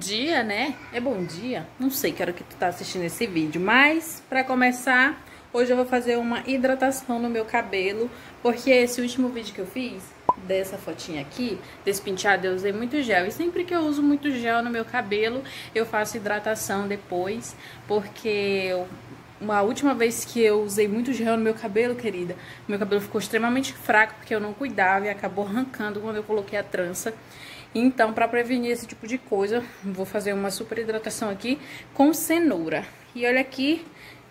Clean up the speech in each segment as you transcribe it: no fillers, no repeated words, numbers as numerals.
dia, né? É bom dia? Não sei que hora que tu tá assistindo esse vídeo, mas pra começar, hoje eu vou fazer uma hidratação no meu cabelo, porque esse último vídeo que eu fiz, dessa fotinha aqui, desse penteado, eu usei muito gel. E sempre que eu uso muito gel no meu cabelo, eu faço hidratação depois, porque uma última vez que eu usei muito gel no meu cabelo, querida, meu cabelo ficou extremamente fraco, porque eu não cuidava e acabou arrancando quando eu coloquei a trança. Então, para prevenir esse tipo de coisa, vou fazer uma super hidratação aqui com cenoura. E olha aqui,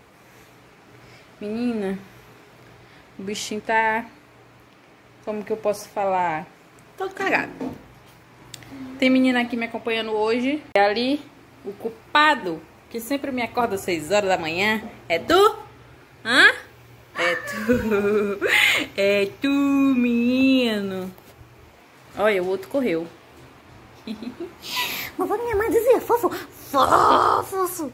menina, o bichinho tá, como que eu posso falar, todo cagado. Tem menina aqui me acompanhando hoje. E ali, o culpado, que sempre me acorda às 6 horas da manhã, é tu? Hã? É tu. É tu, menino. Olha, o outro correu. Mamãe, minha mãe dizia fofo, fofo.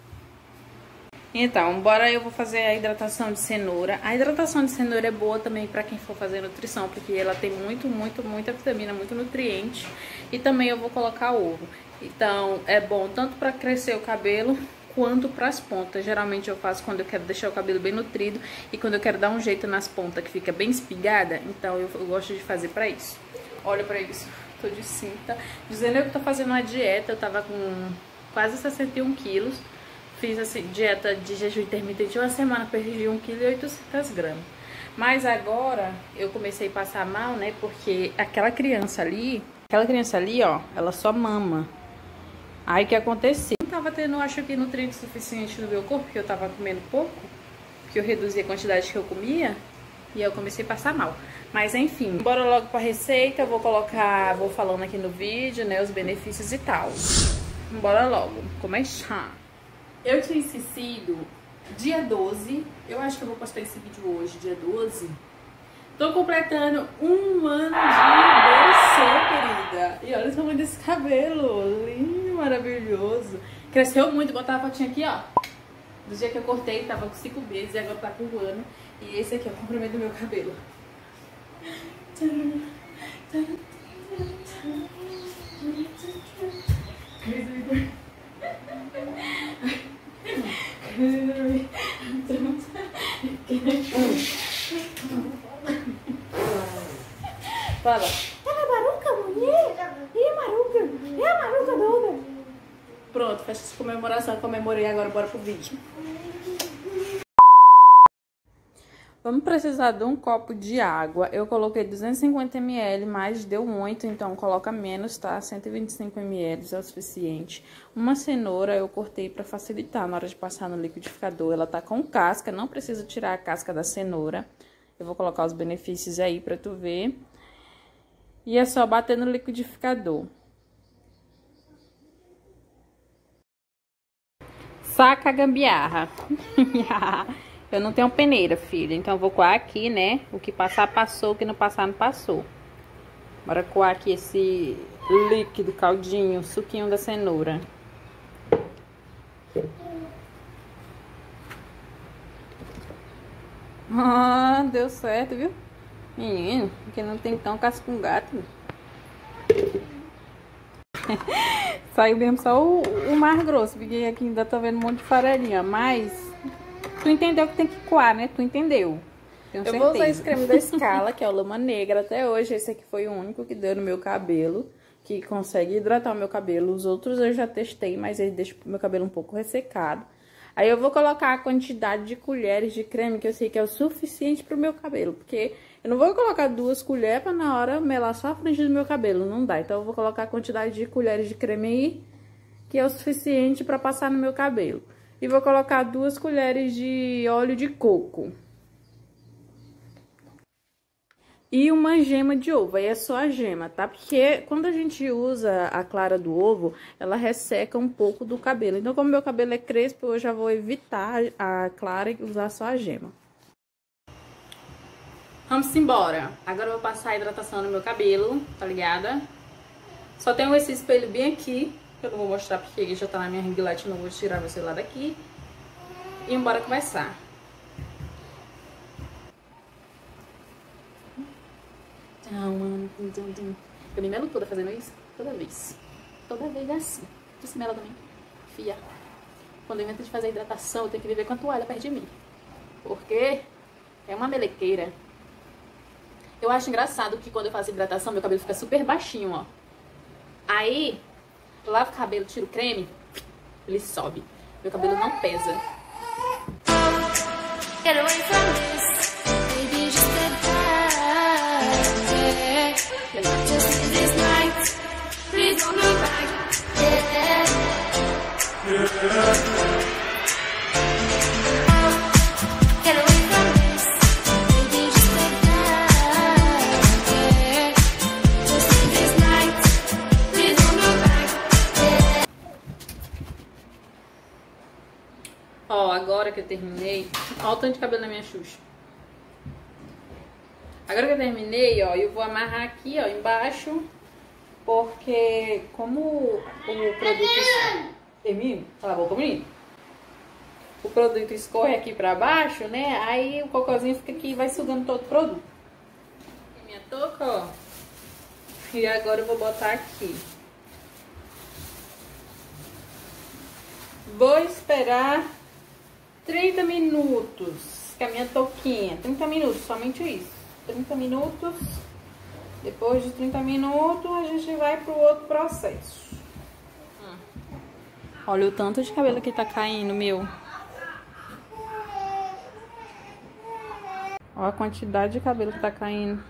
Então, bora, eu vou fazer a hidratação de cenoura. A hidratação de cenoura é boa também pra quem for fazer nutrição, porque ela tem muita vitamina, muito nutriente. E também eu vou colocar ovo. Então, é bom tanto pra crescer o cabelo quanto pras pontas. Geralmente eu faço quando eu quero deixar o cabelo bem nutrido e quando eu quero dar um jeito nas pontas que fica bem espigada. Então, eu gosto de fazer pra isso. Olha pra isso. Tô de cinta. Dizendo que tô fazendo uma dieta, eu tava com quase 61 quilos. Fiz assim, dieta de jejum intermitente uma semana, perdi 1,8 kg. Mas agora eu comecei a passar mal, né? Porque aquela criança ali, ó, ela só mama. Aí o que aconteceu? Não tava tendo, acho que, nutrientes suficientes no meu corpo, porque eu tava comendo pouco, porque eu reduzi a quantidade que eu comia. E eu comecei a passar mal. Mas enfim, bora logo pra receita. Eu vou colocar, vou falando aqui no vídeo, né, os benefícios e tal. Bora logo começar. Eu tinha esquecido dia 12. Eu acho que eu vou postar esse vídeo hoje, dia 12. Tô completando 1 ano de BC, querida. E olha o tamanho desse cabelo. Lindo, maravilhoso. Cresceu muito, botar a fotinha aqui, ó. Do dia que eu cortei, tava com 5 meses e agora tá com 1 ano. E esse aqui é o comprimento do meu cabelo. Fala. Tá na maruca, mulher? E a maruca? É a maruca toda. Pronto, fecha essa comemoração. Comemorei, agora bora pro vídeo. Vamos precisar de um copo de água. Eu coloquei 250 ml, mas deu muito, então coloca menos, tá? 125 ml é o suficiente. Uma cenoura eu cortei pra facilitar na hora de passar no liquidificador. Ela tá com casca, não precisa tirar a casca da cenoura. Eu vou colocar os benefícios aí pra tu ver. E é só bater no liquidificador. Saca a gambiarra. Eu não tenho peneira, filha, então eu vou coar aqui, né? O que passar, passou, o que não passar, não passou. Bora coar aqui esse líquido, caldinho, suquinho da cenoura. Ah, deu certo, viu? Menino, que não tem tão casca com gato. Saiu mesmo só o mais grosso, porque aqui ainda tá vendo um monte de farelinha, mas... Tu entendeu que tem que coar, né? Tu entendeu? Tenho certeza. Eu vou usar esse creme da Scala, que é o Lama Negra. Até hoje, esse aqui foi o único que deu no meu cabelo, que consegue hidratar o meu cabelo. Os outros eu já testei, mas ele deixa o meu cabelo um pouco ressecado. Aí eu vou colocar a quantidade de colheres de creme, que eu sei que é o suficiente pro meu cabelo. Porque eu não vou colocar 2 colheres pra na hora melar só a frente do meu cabelo. Não dá. Então eu vou colocar a quantidade de colheres de creme aí, que é o suficiente pra passar no meu cabelo. E vou colocar 2 colheres de óleo de coco. E uma gema de ovo. Aí é só a gema, tá? Porque quando a gente usa a clara do ovo, ela resseca um pouco do cabelo. Então, como meu cabelo é crespo, eu já vou evitar a clara e usar só a gema. Vamos embora. Agora eu vou passar a hidratação no meu cabelo, tá ligada? Só tenho esse espelho bem aqui. Eu não vou mostrar porque ele já tá na minha ring light, não vou tirar meu celular daqui. E bora começar. Eu me melo toda fazendo isso, toda vez. Toda vez é assim. Disse ela também. Fia, quando eu invento de fazer hidratação, eu tenho que viver com a toalha perto de mim. Porque é uma melequeira. Eu acho engraçado que quando eu faço hidratação, meu cabelo fica super baixinho, ó. Aí, eu lavo o cabelo, tiro o creme, ele sobe. Meu cabelo não pesa. Get away from this. Maybe just get back. Just this night. Please don't look back. Get away from this. Maybe just get back. Just this night. Please don't look back. Ó, agora que eu terminei, ó o tanto de cabelo na minha Xuxa. Agora que eu terminei, ó, eu vou amarrar aqui, ó, embaixo, porque como o produto... Termino? Cala a boca, menino. O produto escorre aqui pra baixo, né? Aí o cocôzinho fica aqui e vai sugando todo o produto. Minha touca, ó. E agora eu vou botar aqui. Vou esperar 30 minutos, que é a minha touquinha. 30 minutos, somente isso. 30 minutos. Depois de 30 minutos, a gente vai pro outro processo. Olha o tanto de cabelo que tá caindo, meu. Olha a quantidade de cabelo que tá caindo.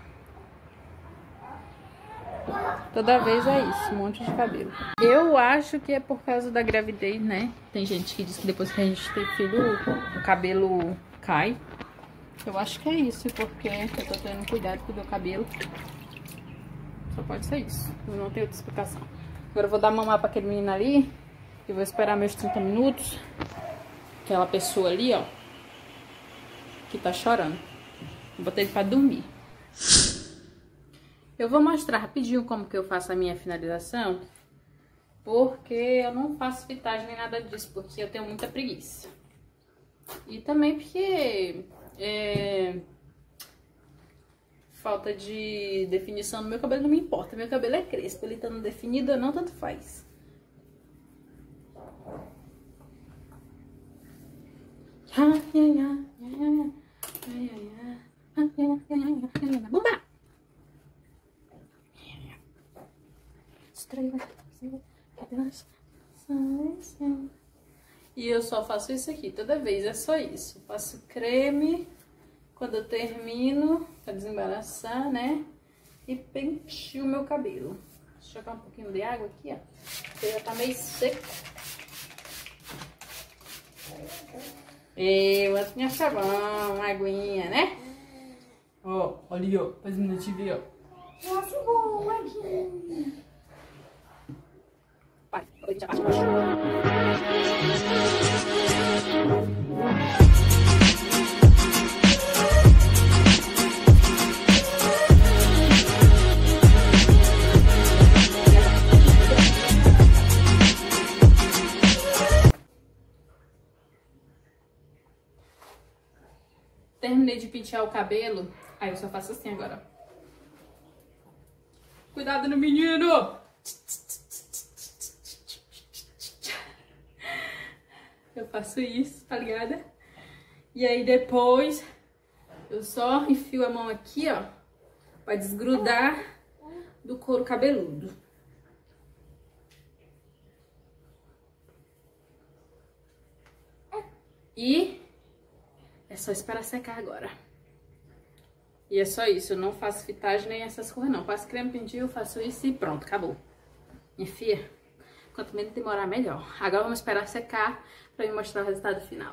Toda vez é isso, um monte de cabelo. Eu acho que é por causa da gravidez, né? Tem gente que diz que depois que a gente tem filho, o cabelo cai. Eu acho que é isso, porque eu tô tendo cuidado com o meu cabelo. Só pode ser isso. Eu não tenho outra explicação. Agora eu vou dar mamar pra aquele menino ali. E vou esperar meus 30 minutos. Aquela pessoa ali, ó, que tá chorando. Vou botar ele pra dormir. Eu vou mostrar rapidinho como que eu faço a minha finalização. Porque eu não faço fitagem nem nada disso. Porque eu tenho muita preguiça. E também porque... falta de definição no meu cabelo não me importa. Meu cabelo é crespo. Ele estando definido, não tanto faz. Bumba! E eu só faço isso aqui toda vez, é só isso. Passo creme quando eu termino, pra desembaraçar, né? E pentio o meu cabelo. Deixa eu jogar um pouquinho de água aqui, ó. Porque já tá meio seco. Eu acho que ficar bom, uma aguinha, né? Ó, ali, ó, fazendo a TV, ó. Nossa, bom, aqui. Vai, vou deixar baixo, baixo. Terminei de pentear o cabelo. Aí eu só faço assim agora. Cuidado no menino! Eu faço isso, tá ligada? E aí depois eu só enfio a mão aqui, ó, pra desgrudar do couro cabeludo. E é só esperar secar agora. E é só isso, eu não faço fitagem nem essas coisas não. Faço creme pendio, faço isso e pronto, acabou. Minha filha, quanto menos demorar, melhor. Agora vamos esperar secar pra me mostrar o resultado final.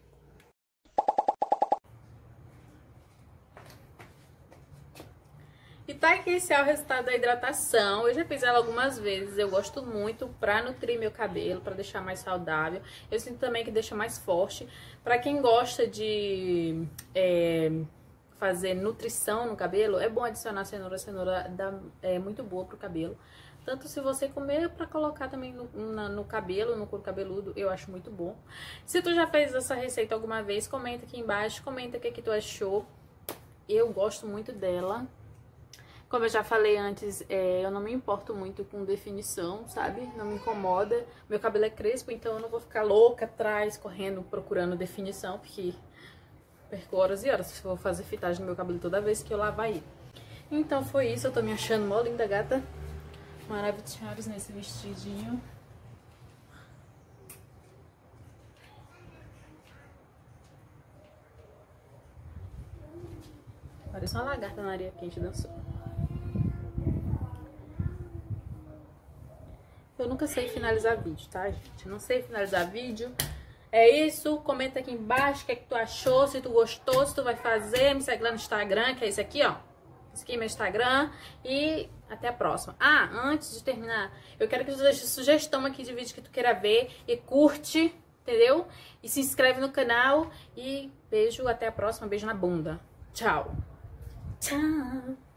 E tá aqui esse é o resultado da hidratação. Eu já fiz ela algumas vezes, eu gosto muito pra nutrir meu cabelo, pra deixar mais saudável. Eu sinto também que deixa mais forte. Pra quem gosta de fazer nutrição no cabelo, é bom adicionar cenoura. A cenoura é muito boa pro cabelo. Tanto se você comer pra colocar também no cabelo, no couro cabeludo, eu acho muito bom. Se tu já fez essa receita alguma vez, comenta aqui embaixo, comenta o que tu achou. Eu gosto muito dela. Como eu já falei antes, eu não me importo muito com definição, sabe? Não me incomoda. Meu cabelo é crespo, então eu não vou ficar louca atrás, correndo, procurando definição, porque perco horas e horas se eu vou fazer fitagem no meu cabelo toda vez que eu lavar ele. Então foi isso, eu tô me achando mó linda, gata. Maravilhosos nesse vestidinho. Parece uma lagarta na areia quente dançando. Eu nunca sei finalizar vídeo, tá, gente? Não sei finalizar vídeo. É isso. Comenta aqui embaixo o que é que tu achou, se tu gostou, se tu vai fazer. Me segue lá no Instagram, que é esse aqui, ó. Esse aqui é meu Instagram. E até a próxima. Ah, antes de terminar, eu quero que tu deixe sugestão aqui de vídeo que tu queira ver. E curte, entendeu? E se inscreve no canal. E beijo, até a próxima. Beijo na bunda. Tchau. Tchau.